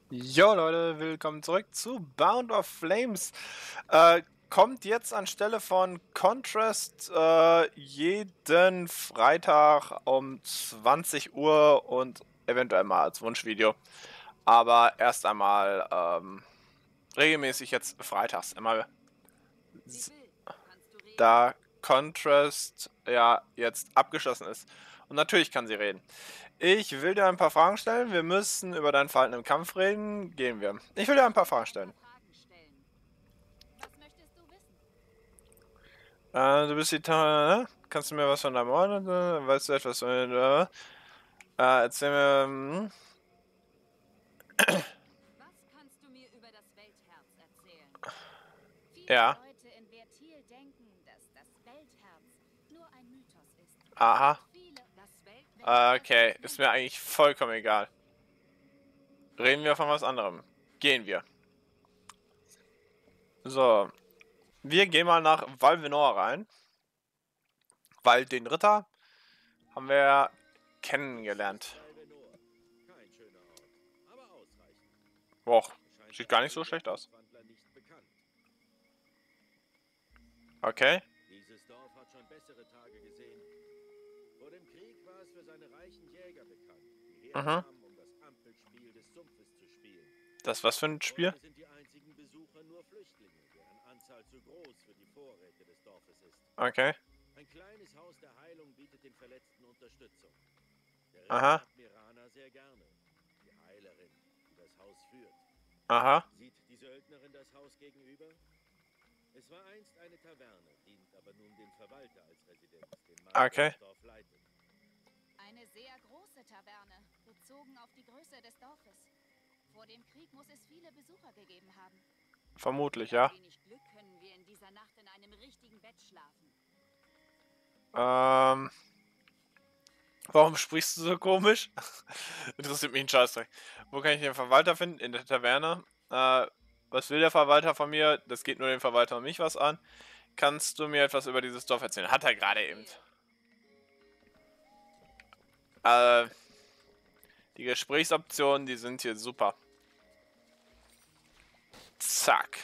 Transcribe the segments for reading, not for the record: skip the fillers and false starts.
Jo Leute, willkommen zurück zu Bound of Flames. Kommt jetzt anstelle von Contrast jeden Freitag um 20 Uhr und eventuell mal als Wunschvideo. Aber erst einmal regelmäßig jetzt freitags. Immer da Contrast ja jetzt abgeschlossen ist. Und natürlich kann sie reden. Ich will dir ein paar Fragen stellen. Wir müssen über dein Verhalten im Kampf reden. Gehen wir. Ich will dir ein paar Fragen stellen. Was möchtest du wissen? Du bist die Kannst du mir was von deinem Ort? Weißt du etwas von erzähl mir. Was kannst du mir über das Weltherz erzählen? Viele Ja. Leute in Vertil denken, dass das Weltherz nur ein Mythos ist. Aha. Viele, das Okay, ist mir eigentlich vollkommen egal. Reden wir von was anderem. Gehen wir. So. Wir gehen mal nach Valvenor rein. Weil den Ritter haben wir ja kennengelernt. Kein schöner Ort, aber ausreichend. Boah, Scheint sieht der gar nicht so Heilung schlecht der aus. Wandler nicht bekannt. Okay. Dieses Dorf hat schon bessere Tage gesehen. Vor dem Krieg war es für seine reichen Jäger bekannt, die herkamen, um das Ampelspiel des Sumpfes zu spielen. Das ist was für ein Spiel? Heute sind die einzigen Besucher nur Flüchtlinge, deren Anzahl zu groß für die Vorräte des Dorfes ist. Okay. Ein kleines Haus der Heilung bietet den Verletzten Unterstützung. Der Ritter Aha. hat Mirana sehr gerne, die Heilerin, die das Haus führt. Aha. Sieht die Söldnerin das Haus gegenüber? Es war einst eine Taverne, dient aber nun dem Verwalter als Residenz, den Mann, Okay. der das Dorf leitet. Eine sehr große Taverne, bezogen auf die Größe des Dorfes. Vor dem Krieg muss es viele Besucher gegeben haben. Vermutlich, Mit ja. ein wenig Glück können wir in dieser Nacht in einem richtigen Bett schlafen. Warum sprichst du so komisch? Interessiert mich ein Scheißdreck. Wo kann ich den Verwalter finden? In der Taverne. Was will der Verwalter von mir? Das geht nur den Verwalter und mich was an. Kannst du mir etwas über dieses Dorf erzählen? Hat er gerade eben. Die Gesprächsoptionen, die sind hier super. Zack.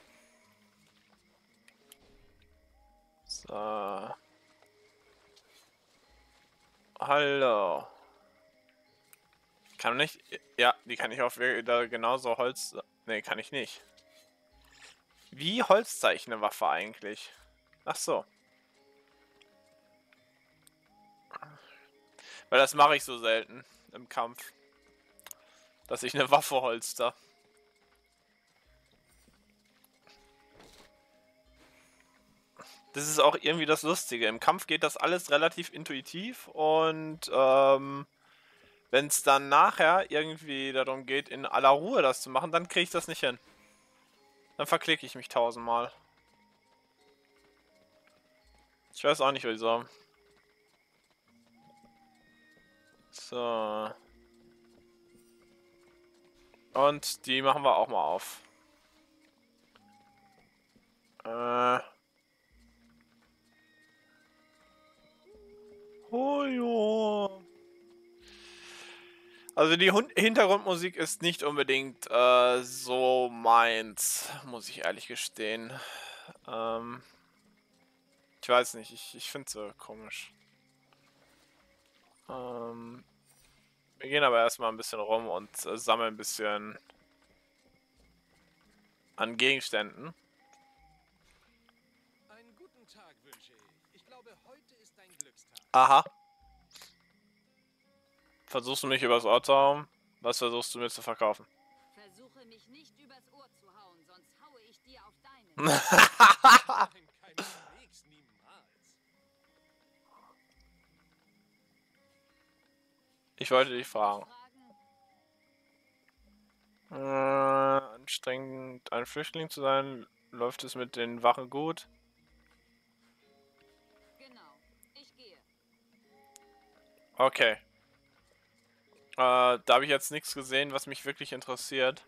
So. Hallo. Kann nicht. Ja, die kann ich auch wieder genauso Holz. Ne, kann ich nicht. Wie holze ich eine Waffe eigentlich? Ach so. Weil das mache ich so selten im Kampf. Dass ich eine Waffe holster. Das ist auch irgendwie das Lustige. Im Kampf geht das alles relativ intuitiv und wenn es dann nachher irgendwie darum geht, in aller Ruhe das zu machen, dann kriege ich das nicht hin. Dann verklicke ich mich tausendmal. Ich weiß auch nicht wieso. So. Und die machen wir auch mal auf. Oh jo. Also die Hintergrundmusik ist nicht unbedingt so meins, muss ich ehrlich gestehen. Ich weiß nicht, ich finde sie komisch. Wir gehen aber erstmal ein bisschen rum und sammeln ein bisschen an Gegenständen. Einen guten Tag wünsche ich. Ich glaube, heute ist dein Glückstag. Aha. Versuchst du mich übers Ohr zu hauen? Was versuchst du mir zu verkaufen? Versuche mich nicht übers Ohr zu hauen, sonst haue ich dir auf deinen. Nein, keineswegs, niemals. Ich wollte dich fragen. Anstrengend, ein Flüchtling zu sein. Läuft es mit den Wachen gut? Genau, ich gehe. Okay. Da habe ich jetzt nichts gesehen, was mich wirklich interessiert.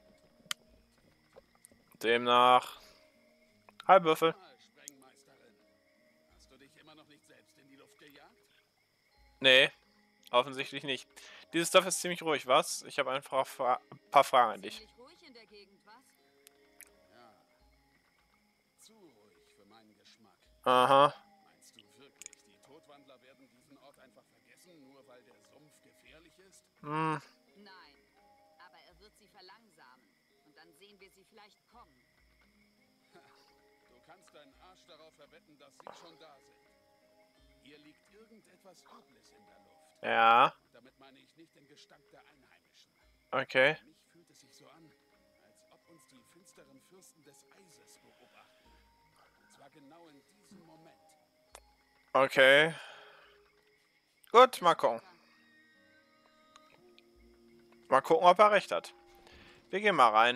Demnach. Hi, Würfel. Sprengmeisterin. Hast du dich immer noch nicht selbst in die Luft gejagt? Nee, offensichtlich nicht. Dieses Dorf ist ziemlich ruhig, was? Ich habe einfach ein paar Fragen an dich. Ziemlich ruhig in der Gegend, was? Ja. Zu ruhig für meinen Geschmack. Aha. Meinst du wirklich, die Todwandler werden diesen Ort einfach vergessen, nur weil der Sumpf gefährlich ist? Hm. Nein. Aber er wird sie verlangsamen. Und dann sehen wir sie vielleicht kommen. Du kannst deinen Arsch darauf verwetten, dass sie schon da sind. Hier liegt irgendetwas Übles in der Luft. Ja. Und damit meine ich nicht den Gestank der Einheimischen. Okay. Für mich fühlt es sich so an, als ob uns die finsteren Fürsten des Eises beobachten. Und zwar genau in diesem Moment. Okay. Gut, mal gucken. Mal gucken, ob er recht hat. Wir gehen mal rein.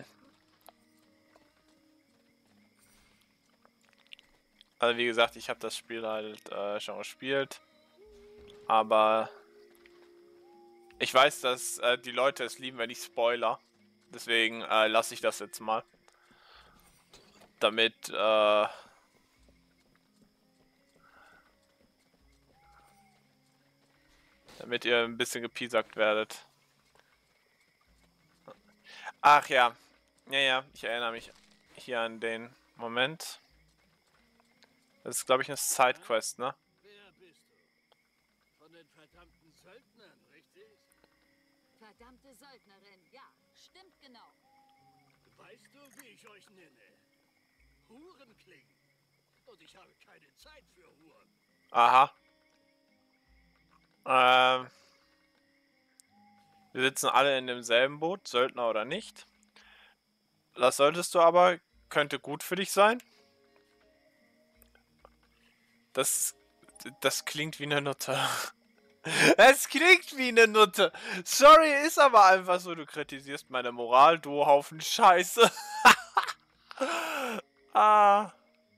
Also wie gesagt, ich habe das Spiel halt schon gespielt. Aber ich weiß, dass die Leute es lieben, wenn ich Spoiler. Deswegen lasse ich das jetzt mal. Damit damit ihr ein bisschen gepiesackt werdet. Ach ja. Ja, ich erinnere mich hier an den Moment. Das ist, glaube ich, eine Sidequest, ne? Wer bist du? Von den verdammten Söldnern, richtig? Verdammte Söldnerin. Ja, stimmt genau. Weißt du, wie ich euch nenne? Hurenklingen. Und ich habe keine Zeit für Huren. Aha. Wir sitzen alle in demselben Boot, Söldner oder nicht. Das solltest du aber, könnte gut für dich sein. Das klingt wie eine Nutte. Es klingt wie eine Nutte. Sorry, ist aber einfach so. Du kritisierst meine Moral, du Haufen Scheiße. Ah.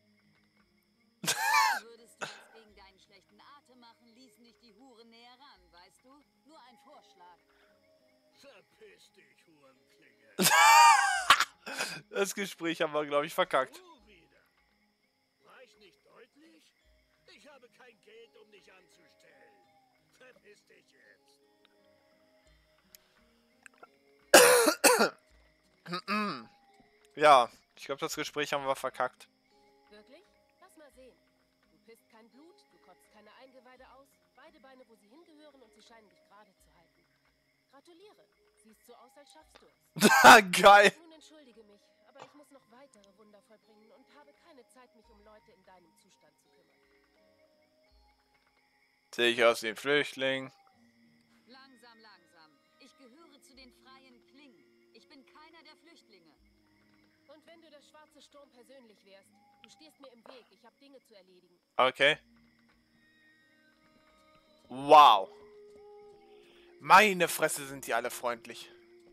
Würdest du es gegen deinen schlechten Atem machen, ließen dich die Huren näher ran, weißt du? Nur ein Vorschlag. Verpiss dich, Hurenklinge. Das Gespräch haben wir, glaube ich, verkackt. Du wieder. War ich nicht deutlich? Ich habe kein Geld, um dich anzustellen. Verpiss dich jetzt. Ja, ich glaube, das Gespräch haben wir verkackt. Wirklich? Lass mal sehen. Du pisst kein Blut, du kotzt keine Eingeweide aus, beide Beine, wo sie hingehören und sie scheinen dich gerade zu halten. Gratuliere. Siehst so aus, als schaffst du es. Geil. Nun entschuldige mich, aber ich muss noch weitere Wunder vollbringen und habe keine Zeit, mich um Leute in deinem Zustand zu kümmern. Sehe ich aus wie ein Flüchtling. Langsam, langsam. Ich gehöre zu den freien Klingen. Ich bin keiner der Flüchtlinge. Und wenn du der schwarze Sturm persönlich wärst, du stehst mir im Weg, ich habe Dinge zu erledigen. Okay. Wow. Meine Fresse, sind die alle freundlich.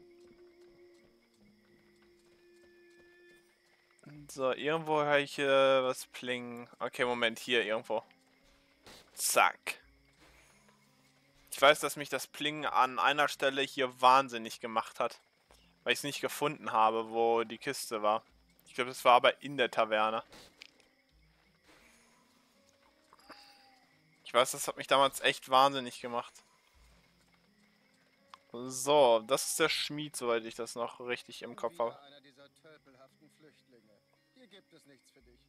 So, irgendwo höre ich was plingen. Okay, Moment, hier irgendwo. Zack. Ich weiß, dass mich das Plingen an einer Stelle hier wahnsinnig gemacht hat. Weil ich es nicht gefunden habe, wo die Kiste war. Ich glaube, das war aber in der Taverne. Ich weiß, das hat mich damals echt wahnsinnig gemacht. So, das ist der Schmied, soweit ich das noch richtig im Kopf habe. Einer dieser tölpelhaften Flüchtlinge. Hier gibt es nichts für dich.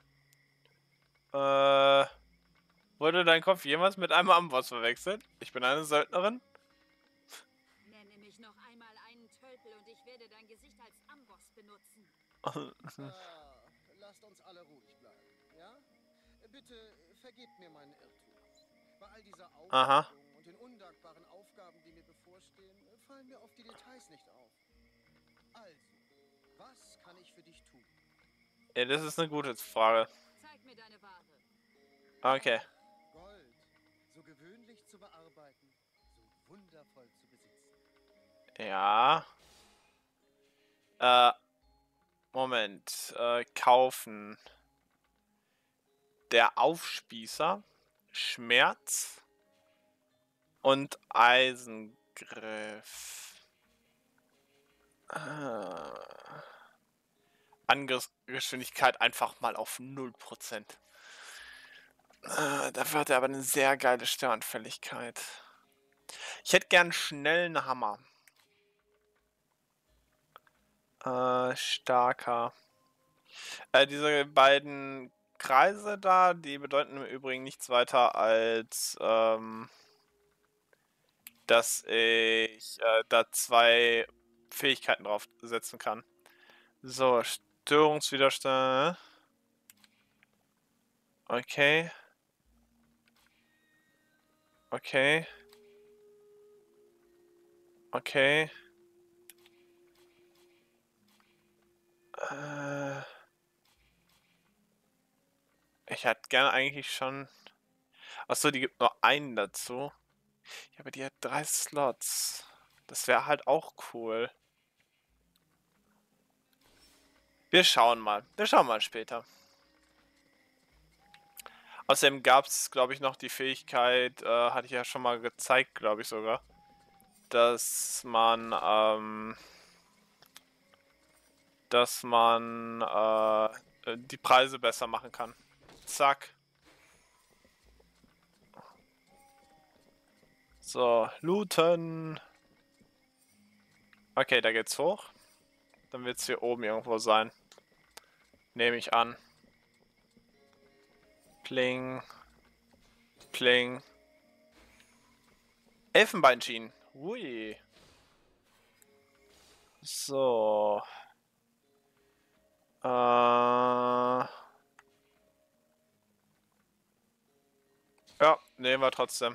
Wurde dein Kopf jemals mit einem Amboss verwechselt? Ich bin eine Söldnerin. Nenne mich noch einmal einen Tölpel und ich werde dein Gesicht als Amboss benutzen. Lasst uns alle ruhig bleiben, ja? Bitte vergebt mir meinen Irrtum. Bei all dieser Aha. Aufregung und den undankbaren Aufgaben, die mir bevorstehen, fallen mir oft die Details nicht auf. Also, was kann ich für dich tun? Ja, das ist eine gute Frage. Zeig mir deine Ware. Okay. Gold, so gewöhnlich zu bearbeiten, so wundervoll zu besitzen. Ja. Moment. Kaufen. Der Aufspießer. Schmerz. Und Eisengriff. Angriffsgeschwindigkeit einfach mal auf 0%. Dafür hat er aber eine sehr geile Störanfälligkeit. Ich hätte gern schnell einen Hammer. Starker. Diese beiden Kreise da, die bedeuten im Übrigen nichts weiter als, dass ich da 2 Fähigkeiten drauf setzen kann. So, Störungswiderstand. Okay. Okay. Okay. Ich hätte gerne eigentlich schon... Achso, die gibt nur einen dazu. Ja, aber die hat 3 Slots. Das wäre halt auch cool. Wir schauen mal. Wir schauen mal später. Außerdem gab es, glaube ich, noch die Fähigkeit, hatte ich ja schon mal gezeigt, glaube ich sogar, dass man, die Preise besser machen kann. Zack. So, looten. Okay, da geht's hoch. Dann wird es hier oben irgendwo sein. Nehme ich an. Pling. Pling. Elfenbeinschienen. Ui. So. Ja, nehmen wir trotzdem.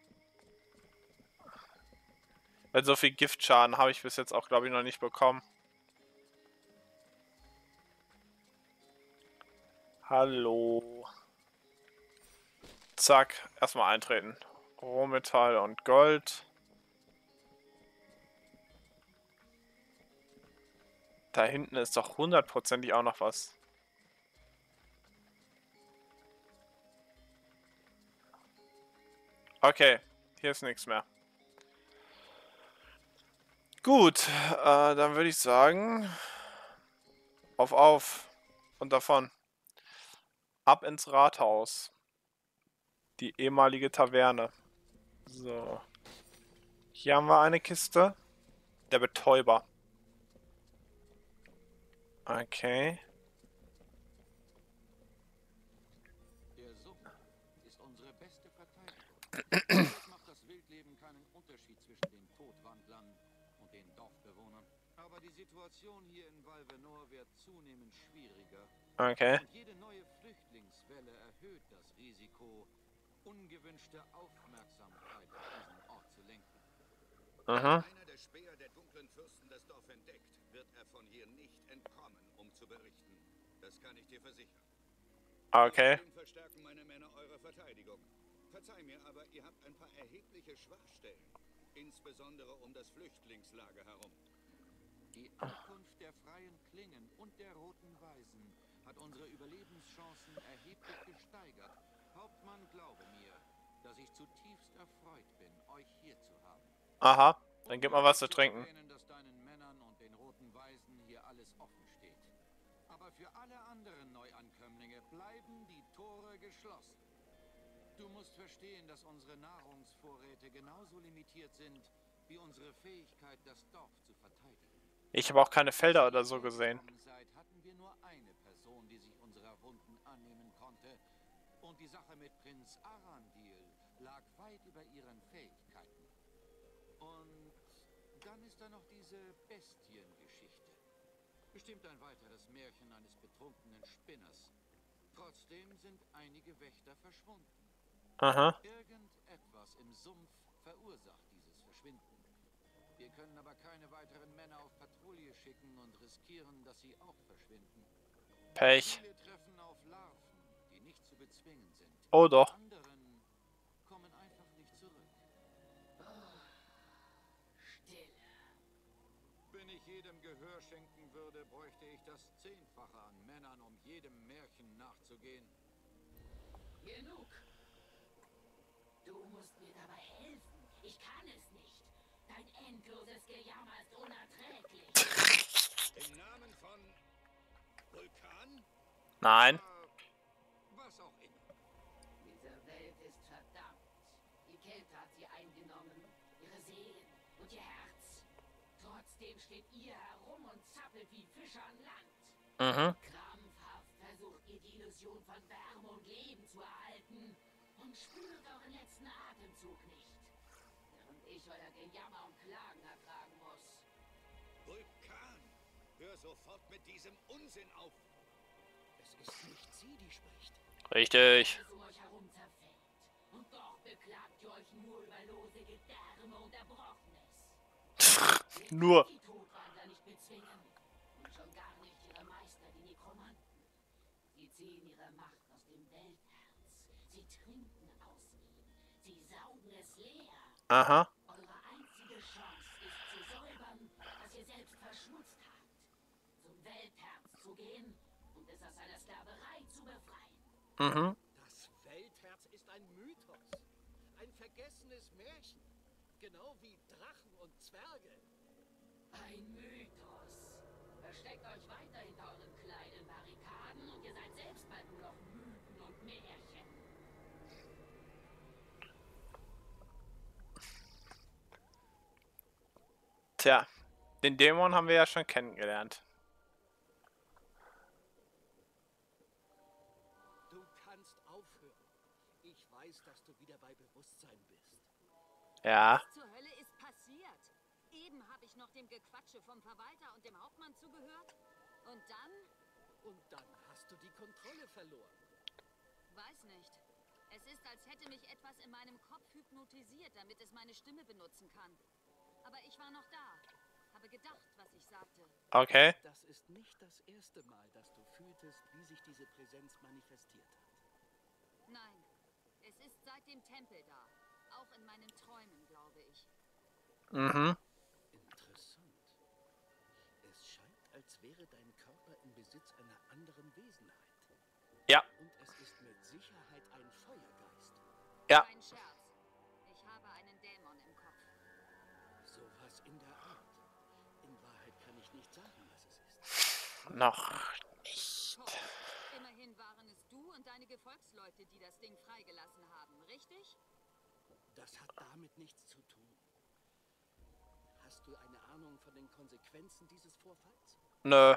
Weil so viel Giftschaden habe ich bis jetzt auch, glaube ich, noch nicht bekommen. Hallo. Zack, erstmal eintreten. Rohmetall und Gold. Da hinten ist doch hundertprozentig auch noch was. Okay, hier ist nichts mehr. Gut, dann würde ich sagen, auf und davon. Ab ins Rathaus. Die ehemalige Taverne. So. Hier haben wir eine Kiste. Der Betäuber. Okay. Der Sumpf ist unsere beste Verteidigung. Es macht das Wildleben keinen Unterschied zwischen den Todwandlern und den Dorfbewohnern. Aber die Situation hier in Valvenor wird zunehmend schwieriger. Okay. Und jede neue Flüchtlingswelle erhöht das Risiko, ungewünschte Aufmerksamkeit auf diesen Ort zu lenken. Aha. Einer der Späher der dunklen Fürsten das Dorf entdeckt, wird er von hier nicht entkommen, um zu berichten. Das kann ich dir versichern. Okay. Außerdem verstärken meine Männer eure Verteidigung. Verzeih mir, aber ihr habt ein paar erhebliche Schwachstellen. Insbesondere um das Flüchtlingslager herum. Die Ankunft der freien Klingen und der Roten Weisen hat unsere Überlebenschancen erheblich gesteigert. Hauptmann, glaube mir, dass ich zutiefst erfreut bin, euch hier zu haben. Aha. Dann gib mal was zu trinken. Erwähnen, dass deinen Männern und den Roten Weisen hier alles offen steht. Aber für alle anderen Neuankömmlinge bleiben die Tore geschlossen. Du musst verstehen, dass unsere Nahrungsvorräte genauso limitiert sind, wie unsere Fähigkeit, das Dorf zu verteidigen. Ich habe auch keine Felder oder so gesehen. Seit hatten wir nur eine Person, die sich unserer Wunden annehmen konnte. Und die Sache mit Prinz Arandil lag weit über ihren Fähigkeiten. Und dann ist da noch diese Bestiengeschichte. Bestimmt ein weiteres Märchen eines betrunkenen Spinners. Trotzdem sind einige Wächter verschwunden. Aha. Irgendetwas im Sumpf verursacht dieses Verschwinden. Wir können aber keine weiteren Männer auf Patrouille schicken und riskieren, dass sie auch verschwinden. Pech. Viele treffen auf Larven, die nicht zu bezwingen sind. Oh doch. Anderen kommen einfach nicht zurück. Stille. Wenn ich jedem Gehör schenken würde, bräuchte ich das 10-fache an Männern, um jedem Märchen nachzugehen. Genug. Du musst mir dabei helfen. Ich kann es nicht. Dein endloses Gejammer ist unerträglich. Im Namen von Vulkan? Nein. Was auch immer. Diese Welt ist verdammt. Die Kälte hat sie eingenommen. Ihre Trotzdem steht ihr herum und zappelt wie Fische an Land. Mhm. Krampfhaft versucht ihr die Illusion von Wärme und Leben zu erhalten und spürt euren letzten Atemzug nicht, während ich euer Gejammer und Klagen ertragen muss. Vulkan, hör sofort mit diesem Unsinn auf. Es ist nicht sie, die spricht. Richtig. Alles um euch herum zerfällt. Und doch beklagt ihr euch nur über lose Gedärme und Erbrochenes. Nur. Die Todwandler nicht bezwingen. Und schon gar nicht ihre Meister, die Nekromanten. Sie ziehen ihre Macht aus dem Weltherz. Sie trinken aus ihm. Sie saugen es leer. Aha. Eure einzige Chance ist zu säubern, was ihr selbst verschmutzt habt. Zum Weltherz zu gehen und es aus seiner Sklaverei zu befreien. Mhm. Das Weltherz ist ein Mythos. Ein vergessenes Märchen. Genau wie Drachen und Zwerge. Ein Mythos. Versteckt euch weiter hinter euren kleinen Barrikaden und ihr seid selbst bald nur noch Mythen und Märchen. Tja, den Dämon haben wir ja schon kennengelernt. Du kannst aufhören. Ich weiß, dass du wieder bei Bewusstsein bist. Ja. Was zur Hölle ist passiert? Eben habe ich noch dem Gequatsche vom Verwalter und dem Hauptmann zugehört. Und dann? Und dann hast du die Kontrolle verloren. Weiß nicht. Es ist, als hätte mich etwas in meinem Kopf hypnotisiert, damit es meine Stimme benutzen kann. Aber ich war noch da. Habe gedacht, was ich sagte. Okay. Das ist nicht das erste Mal, dass du fühltest, wie sich diese Präsenz manifestiert hat. Nein, es ist seit dem Tempel da. Auch in meinen Träumen, glaube ich. Mhm. Interessant. Es scheint, als wäre dein Körper im Besitz einer anderen Wesenheit. Ja. Und es ist mit Sicherheit ein Feuergeist. Ja. Kein Scherz. Ich habe einen Dämon im Kopf. Sowas in der Art. In Wahrheit kann ich nicht sagen, was es ist. Noch nicht. Toll. Immerhin waren es du und deine Gefolgsleute, die das Ding freigelassen haben, richtig? Das hat damit nichts zu tun. Hast du eine Ahnung von den Konsequenzen dieses Vorfalls? Nö.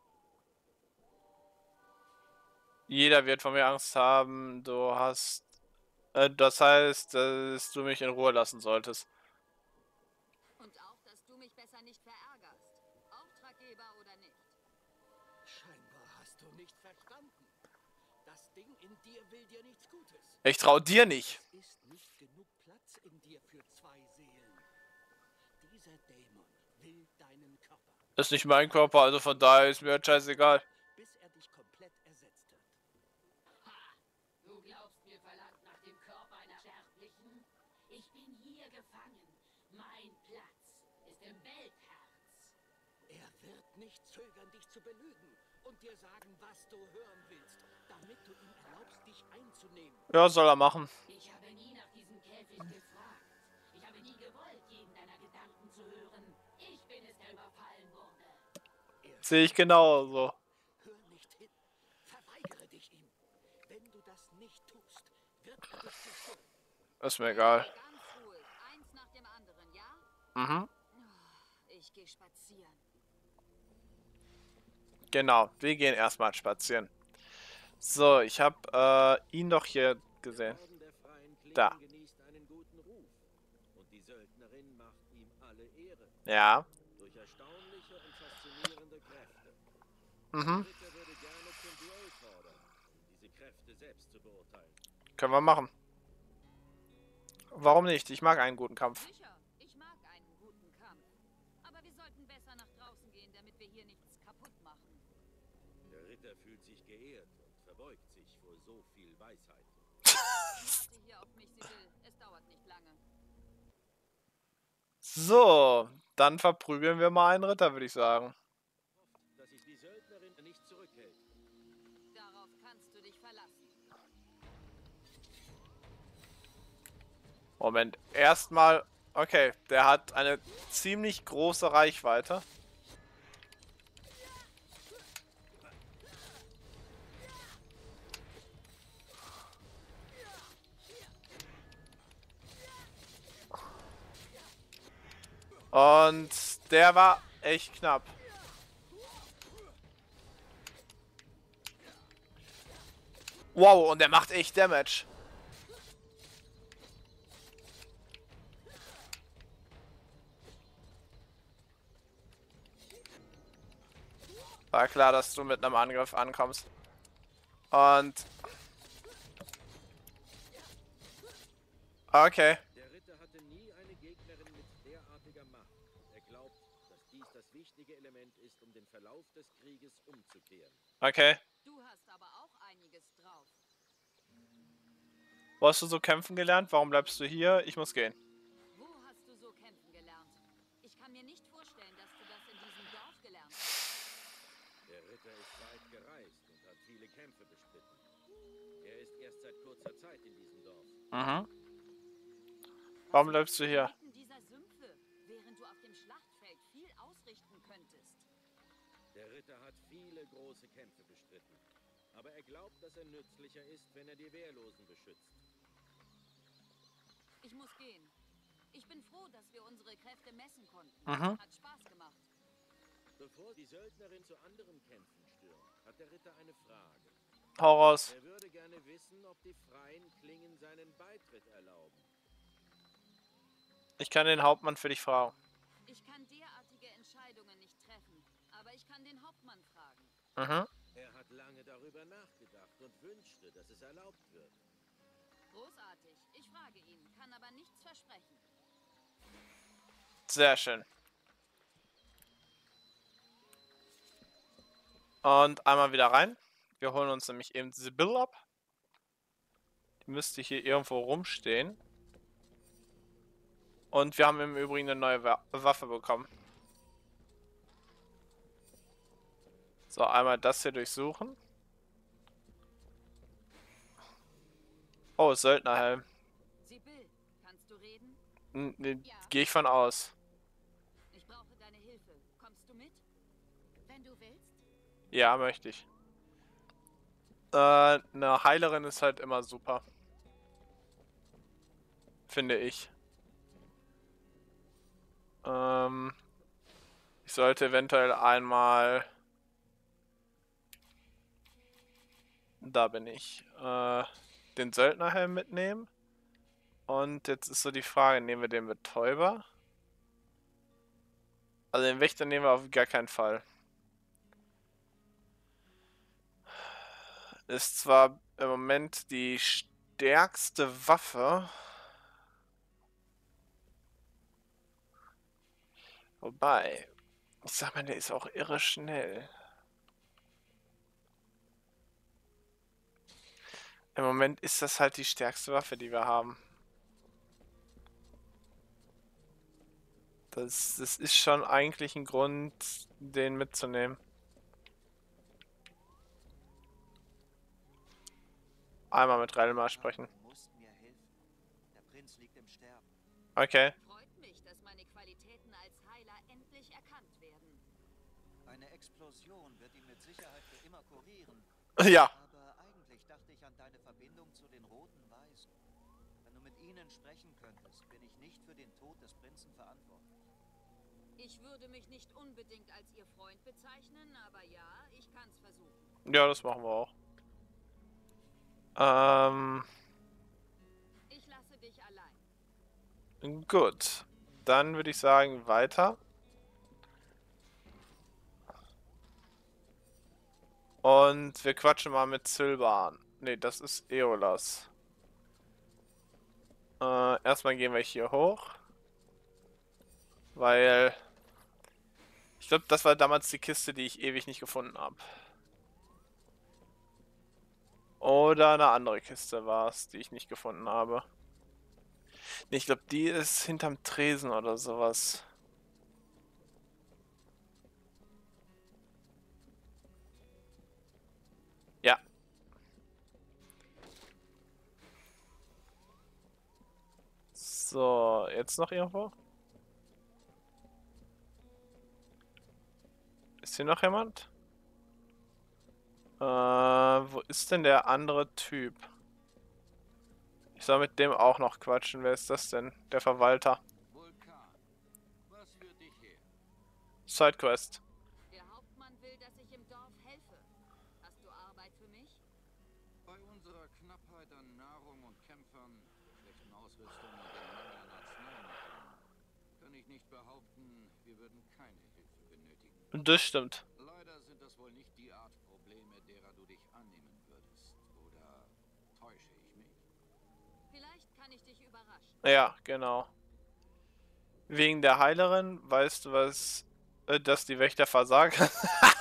Jeder wird von mir Angst haben. Du hast... das heißt, dass du mich in Ruhe lassen solltest. Und auch, dass du mich besser nicht verärgerst. Auftraggeber oder nicht. Scheinbar hast du nicht verstanden. Das Ding in dir will dir nichts Gutes. Ich trau dir nicht. Es ist nicht genug Platz in dir für zwei Seelen. Dieser Dämon will deinen Körper, Ist nicht mein Körper, also von daher ist mir halt scheißegal. bis er dich komplett ersetzt hat. Du glaubst, mir verlangt nach dem Körper einer Sterblichen? Ich bin hier gefangen. Mein Platz ist im Weltherz. Er wird nicht zögern, dich zu belügen und dir sagen, was du hören willst, damit du ihm erlaubst, dich einzunehmen. Ja, soll er machen. Ich habe nie nach diesem Käfig gefragt. Ich habe nie gewollt, jeden deiner Gedanken zu hören. Ich bin es, der überfallen wurde. Sehe ich genauso. Hör nicht hin. Verweigere dich ihm. Wenn du das nicht tust, wird er dich zerstören. Ist mir egal. Ganz ruhig. Eins nach dem anderen, ja? Mhm. Ich gehe spazieren. Genau, wir gehen erstmal spazieren. So, ich habe ihn doch hier gesehen. Der Orden der freien Klingen Da. genießt einen guten Ruf. Und die Söldnerin macht ihm alle Ehre. Ja. Durch erstaunliche und faszinierende Kräfte. Mhm. Der Ritter würde gerne zum Duell fordern, um diese Kräfte selbst zu beurteilen. Können wir machen. Warum nicht? Ich mag einen guten Kampf. Sicher, ich mag einen guten Kampf. Aber wir sollten besser nach draußen gehen, damit wir hier nichts kaputt machen. Der Ritter fühlt sich geehrt und verbeugt sich vor so viel Weisheit. Warte hier auf mich, Sibyl. Es dauert nicht lange. So, dann verprügeln wir mal einen Ritter, würde ich sagen. Dass sich die Söldnerin nicht zurückhält. Darauf kannst du dich verlassen. Moment, erstmal... Okay, der hat eine ziemlich große Reichweite. Und der war echt knapp. Wow, und der macht echt Damage. War klar, dass du mit einem Angriff ankommst. Und... Okay. Der Ritter hatte nie eine Gegnerin mit derartiger Macht. Er glaubt, dass dies das wichtige Element ist, um den Verlauf des Krieges umzukehren. Okay. Du hast aber auch einiges drauf. Wo hast du so kämpfen gelernt? Warum bleibst du hier? Ich muss gehen. Wo hast du so kämpfen gelernt? Ich kann mir nicht vorstellen, dass du das in diesem Dorf gelernt hast. Der Ritter ist weit gereist und hat viele Kämpfe bestritten. Er ist erst seit kurzer Zeit in diesem Dorf. Mhm. Warum bleibst du hier? Inmitten dieser Sümpfe, während du auf dem Schlachtfeld viel ausrichten könntest. Der Ritter hat viele große Kämpfe bestritten. Aber er glaubt, dass er nützlicher ist, wenn er die Wehrlosen beschützt. Ich muss gehen. Ich bin froh, dass wir unsere Kräfte messen konnten. Mhm. Hat Spaß gemacht. Bevor die Söldnerin zu anderen Kämpfen stürmt, hat der Ritter eine Frage. Hau raus. Er würde gerne wissen, ob die freien Klingen seinen Beitritt erlauben. Ich kann den Hauptmann für dich fragen. Ich kann derartige Entscheidungen nicht treffen, aber ich kann den Hauptmann fragen. Mhm. Er hat lange darüber nachgedacht und wünschte, dass es erlaubt wird. Großartig. Ich frage ihn, kann aber nichts versprechen. Sehr schön. Und einmal wieder rein. Wir holen uns nämlich eben Sibyl ab. Die müsste hier irgendwo rumstehen. Und wir haben im Übrigen eine neue Waffe bekommen. So, einmal das hier durchsuchen. Oh, Söldnerhelm. Sibyl, kannst du reden? Gehe ich von aus. Ich brauche deine Hilfe. Kommst du mit? Wenn du willst. Ja, möchte ich. Eine Heilerin ist halt immer super. Finde ich. Ich sollte eventuell einmal... Da bin ich. Den Söldnerhelm mitnehmen. Und jetzt ist so die Frage, nehmen wir den Betäuber? Also den Wächter nehmen wir auf gar keinen Fall. Ist zwar im Moment die stärkste Waffe. Wobei, ich sag mal, der ist auch irre schnell. Im Moment ist das halt die stärkste Waffe, die wir haben. Das ist schon eigentlich ein Grund, den mitzunehmen. Einmal mit Relmar sprechen. Du musst mir helfen. Der Prinz liegt im Sterben. Okay. Freut mich, dass meine Qualitäten als Heiler endlich erkannt werden. Eine Explosion wird ihn mit Sicherheit für immer kurieren. Ja. Aber eigentlich dachte ich an deine Verbindung zu den Roten Weisen. Wenn du mit ihnen sprechen könntest, bin ich nicht für den Tod des Prinzen verantwortlich. Ich würde mich nicht unbedingt als ihr Freund bezeichnen, aber ja, ich kann's versuchen. Ja, das machen wir auch. Ich lasse dich allein. Gut. Dann würde ich sagen, weiter. Und wir quatschen mal mit Sylvan. Ne, das ist Eolas. Erstmal gehen wir hier hoch. Weil... Ich glaube, das war damals die Kiste, die ich ewig nicht gefunden habe. Oder eine andere Kiste war es, die ich nicht gefunden habe. Nee, ich glaube, die ist hinterm Tresen oder sowas. Ja. So, jetzt noch irgendwo? Ist hier noch jemand? Wo ist denn der andere Typ? Ich soll mit dem auch noch quatschen. Wer ist das denn? Der Verwalter. Vulkan, was führt dich her? Sidequest. Der Hauptmann will, dass ich im Dorf helfe. Hast du Arbeit für mich? Bei unserer Knappheit an Nahrung und Kämpfern, schlechten Ausrüstung und dem Mangel an Arzneimitteln kann ich nicht behaupten, wir würden keine Hilfe benötigen. Das stimmt. Leider sind das wohl nicht die Art Probleme, derer du dich annehmen würdest. Oder täusche ich mich? Vielleicht kann ich dich überraschen. Ja, genau. Wegen der Heilerin, weißt du was, dass die Wächter versagen?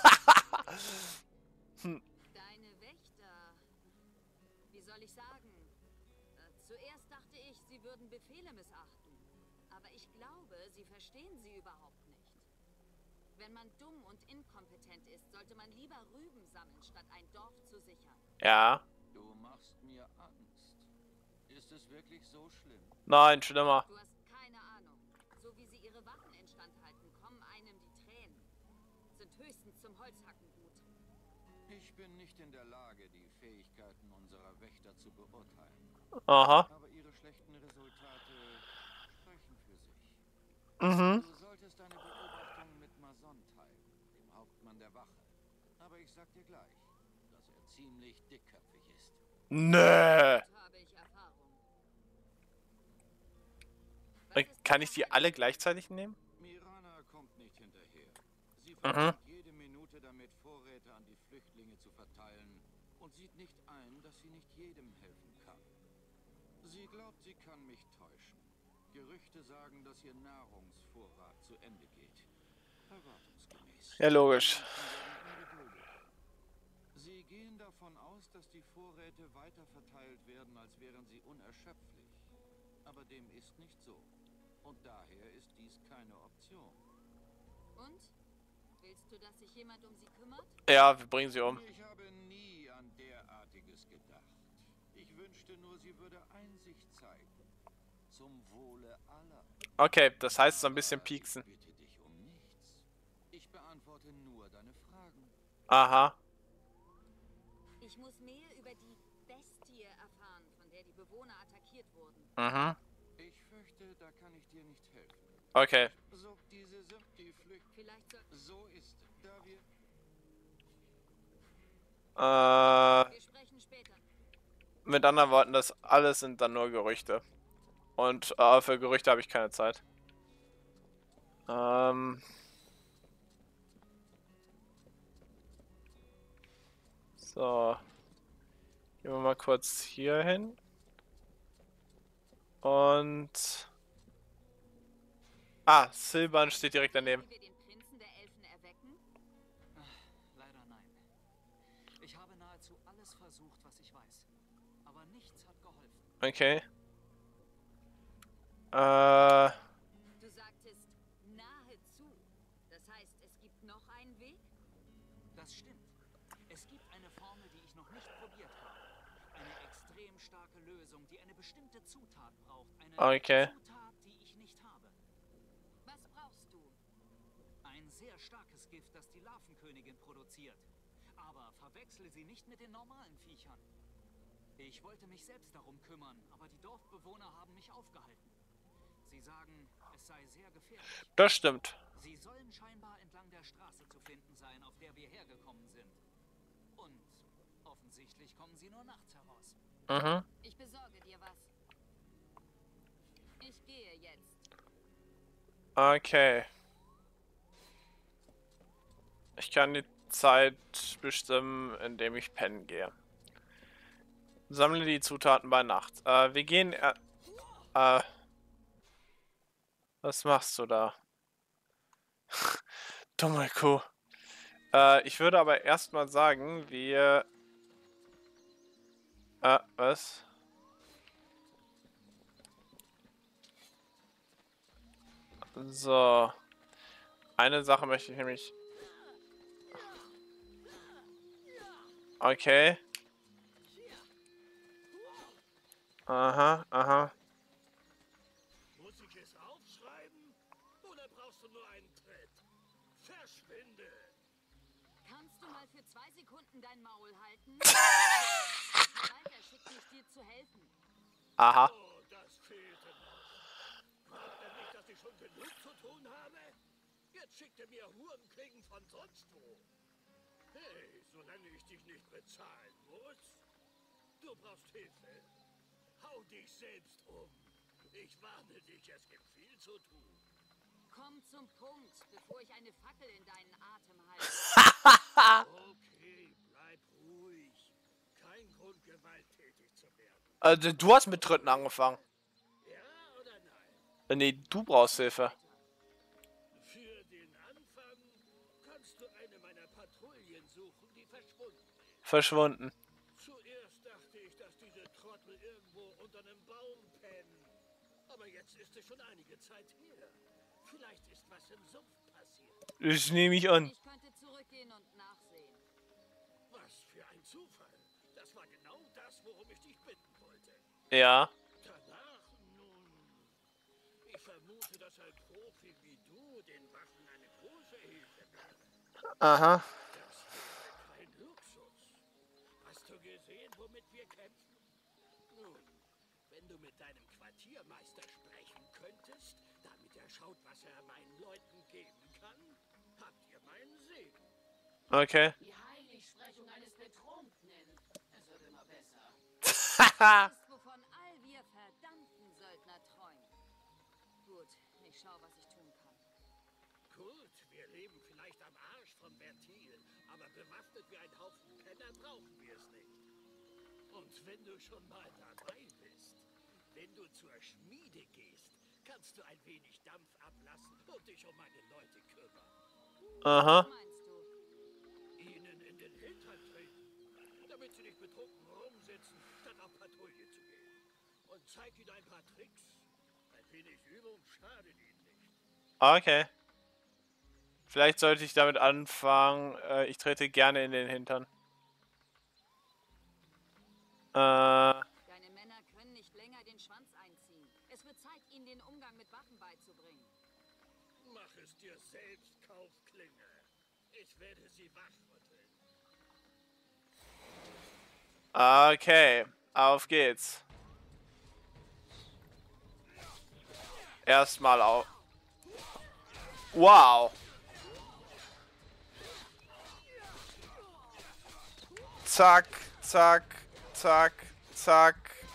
Deine Wächter. Wie soll ich sagen? Zuerst dachte ich, sie würden Befehle missachten. Aber ich glaube, sie verstehen sie überhaupt nicht. Wenn man dumm und inkompetent ist, sollte man lieber Rüben sammeln, statt ein Dorf zu sichern. Ja. Du machst mir Angst. Ist es wirklich so schlimm? Nein, schlimmer. Du hast keine Ahnung. So wie sie ihre Waffen instand halten, kommen einem die Tränen. Sind höchstens zum Holzhacken gut. Ich bin nicht in der Lage, die Fähigkeiten unserer Wächter zu beurteilen. Aha. Aber ihre schlechten Resultate sprechen für sich. Mhm. Du solltest deine Beobachtungen mit Mason teilen, dem Hauptmann der Wache. Aber ich sag dir gleich, dass er ziemlich dickköpfig ist. Nö. Habe ich Erfahrung. Kann ich die alle gleichzeitig nehmen? Mirana kommt nicht hinterher. Sie verbringt jede Minute damit, Vorräte an die Flüchtlinge zu verteilen und sieht nicht ein, dass sie nicht jedem helfen kann. Sie glaubt, sie kann mich täuschen. Gerüchte sagen, dass ihr Nahrungsvorrat zu Ende geht. Erwartungsgemäß. Ja, logisch. Sie gehen davon aus, dass die Vorräte weiter verteilt werden, als wären sie unerschöpflich. Aber dem ist nicht so. Und daher ist dies keine Option. Und? Willst du, dass sich jemand um sie kümmert? Ja, wir bringen sie um. Ich habe nie an derartiges gedacht. Ich wünschte nur, sie würde Einsicht zeigen. Zum Wohle aller. Okay, das heißt so ein bisschen pieksen. Ich bitte dich um nichts. Ich beantworte nur deine Fragen. Aha. Ich muss mehr über die Bestie erfahren, von der die Bewohner attackiert wurden. Mhm. Ich fürchte, da kann ich dir nicht helfen. Okay. So, diese sind die Flüchtlinge. Vielleicht soll... So ist, da wir... Wir sprechen später. Mit anderen Worten, das alles sind dann nur Gerüchte. Und für Gerüchte habe ich keine Zeit. So. Gehen wir mal kurz hier hin. Und... Ah, Silban steht direkt daneben. Können wir den Prinzen der Elfen erwecken? Leider nein. Ich habe nahezu alles versucht, was ich weiß. Aber nichts hat geholfen. Okay. Du sagtest nahezu. Das heißt, es gibt noch einen Weg? Das stimmt. Es gibt eine Formel, die ich noch nicht probiert habe. Eine extrem starke Lösung, die eine bestimmte Zutat braucht. Eine Okay. Zutat, die ich nicht habe. Was brauchst du? Ein sehr starkes Gift, das die Larvenkönigin produziert. Aber verwechsle sie nicht mit den normalen Viechern. Ich wollte mich selbst darum kümmern, aber die Dorfbewohner haben mich aufgehalten. Sie sagen, es sei sehr gefährlich. Das stimmt. Sie sollen scheinbar entlang der Straße zu finden sein, auf der wir hergekommen sind. Und offensichtlich kommen sie nur nachts heraus. Mhm. Ich besorge dir was. Ich gehe jetzt. Okay. Ich kann die Zeit bestimmen, indem ich pennen gehe. Sammle die Zutaten bei Nacht. Wir gehen... was machst du da? Dumme Kuh. Ich würde aber erstmal sagen, wir... was? So. Eine Sache möchte ich nämlich... Okay. Aha, aha. Muss ich es aufschreiben? Oder brauchst du nur einen Tritt? Verschwinde! Kannst du mal für 2 Sekunden dein Maul halten? Walter schickt mich, dir zu helfen. Aha. Oh, das fehlte noch. Glaubt er nicht, dass ich schon genug zu tun habe? Jetzt schickt er mir Hurenkriegen von sonst wo. Hey, solange ich dich nicht bezahlen muss. Du brauchst Hilfe. Hau dich selbst um. Ich warne dich, es gibt viel zu tun. Komm zum Punkt, bevor ich eine Fackel in deinen Atem halte. Okay, bleib ruhig. Kein Grund, gewalttätig zu werden. Also, du hast mit Dritten angefangen. Ja oder nein? Nee, du brauchst Hilfe. Für den Anfang kannst du eine meiner Patrouillen suchen, die verschwunden ist. Verschwunden. Zuerst dachte ich, dass diese Trottel irgendwo unter einem Baum pennen. Aber jetzt ist es schon einige Zeit her. Vielleicht ist was im Sumpf passiert. Das nehme ich an. Ich könnte zurückgehen und nachsehen. Was für ein Zufall. Das war genau das, worum ich dich bitten wollte. Ja. Danach, nun... Ich vermute, dass ein Profi wie du den Wachen eine große Hilfe wäre. Aha. Das wäre kein Luxus. Hast du gesehen, womit wir kämpfen? Nun, wenn du mit deinem Quartiermeister sprechen könntest, damit er schaut, was er meinen Leuten geben kann, habt ihr meinen Segen. Okay. Die Heiligsprechung eines Betrunkenen. Es wird immer besser. Das ist, wovon all wir verdammten Söldner träumen. Gut, ich schau, was ich tun kann. Gut, wir leben vielleicht am Arsch vom Ventil, aber bewaffnet wie ein Haufen Penner brauchen wir es nicht. Und wenn du schon mal dabei bist, wenn du zur Schmiede gehst, kannst du ein wenig Dampf ablassen und dich um meine Leute kümmern. Aha. Was meinst du? Ihnen in den Hintern treten, damit sie nicht betrunken rumsitzen, statt auf Patrouille zu gehen. Und zeig ihnen ein paar Tricks. Ein wenig Übung schadet ihnen nicht. Okay. Vielleicht sollte ich damit anfangen. Ich trete gerne in den Hintern. Deine Männer können nicht länger den Schwanz einziehen. Es wird Zeit, ihnen den Umgang mit Waffen beizubringen. Mach es dir selbst, Kaufklinge. Ich werde sie wachrütteln. Okay. Auf geht's. Erstmal auf. Wow. Zack, zack, zack, zack.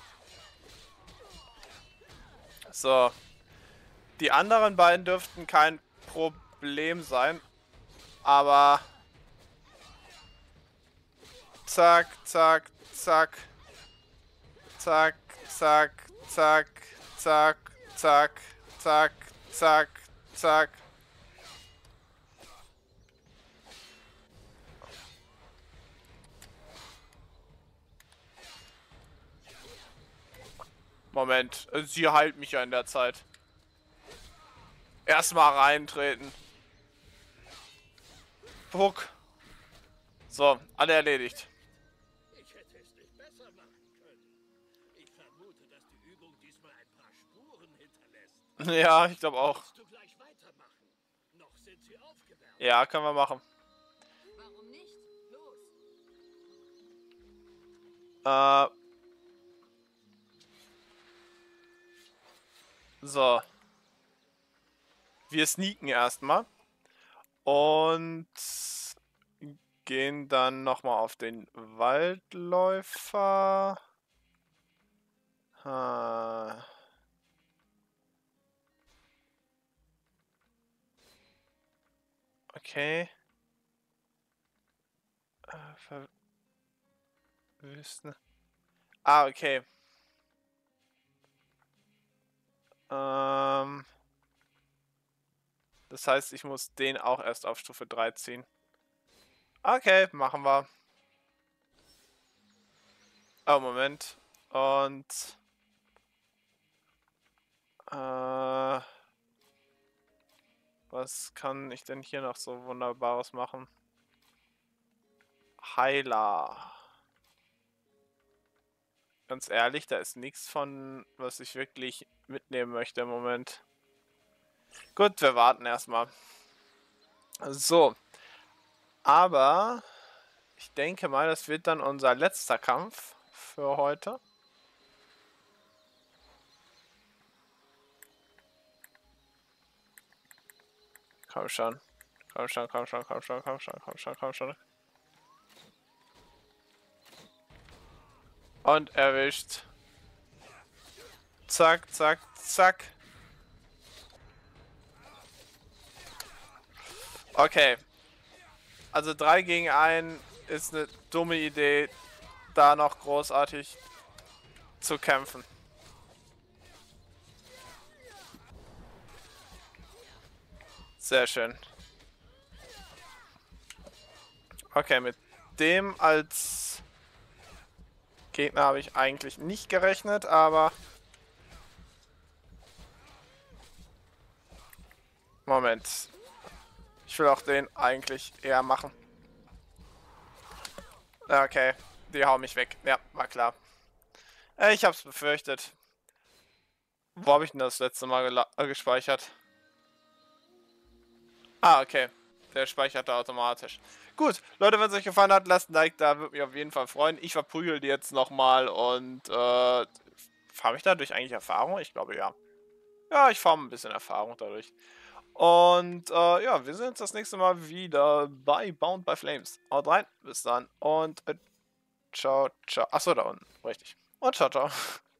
So. Die anderen beiden dürften kein Problem sein. Aber... Zack, zack, zack. Zack, zack, zack, zack, zack, zack, zack, zack. Moment, sie heilt mich ja in der Zeit. Erstmal reintreten. Puck. So, alle erledigt. Ich hätte es nicht besser machen können. Ich vermute, dass die Übung diesmal ein paar Spuren hinterlässt. Ja, ich glaube auch. Willst du gleich weitermachen? Noch sind sie aufgewärmt. Ja, können wir machen. Warum nicht? Los! So. Wir sneaken erstmal. Und gehen dann nochmal auf den Waldläufer. Okay. Verwüsten. Ah, okay. Das heißt, ich muss den auch erst auf Stufe 3 ziehen. Okay, machen wir. Oh, Moment. Und... was kann ich denn hier noch so Wunderbares machen? Heiler. Ganz ehrlich, da ist nichts von, was ich wirklich mitnehmen möchte im Moment. Gut, wir warten erstmal. So. Aber ich denke mal, das wird dann unser letzter Kampf für heute. Komm schon. Komm schon, komm schon, komm schon, komm schon, komm schon, komm schon. Und erwischt. Zack, zack, zack. Okay. Also 3 gegen 1 ist eine dumme Idee, da noch großartig zu kämpfen. Sehr schön. Okay, mit dem als Gegner habe ich eigentlich nicht gerechnet, aber... Moment. Ich will auch den eigentlich eher machen. Okay, die hauen mich weg. Ja, war klar. Ich hab's befürchtet. Wo habe ich denn das letzte Mal gespeichert? Ah, okay. Der speicherte automatisch. Gut, Leute, wenn es euch gefallen hat, lasst ein Like da, würde mich auf jeden Fall freuen. Ich verprügel die jetzt nochmal und farme ich dadurch eigentlich Erfahrung? Ich glaube ja. Ja, ich farme ein bisschen Erfahrung dadurch. Und ja, wir sehen uns das nächste Mal wieder bei Bound by Flames. Haut rein, bis dann und ciao, ciao. Achso, da unten, richtig. Und ciao, ciao.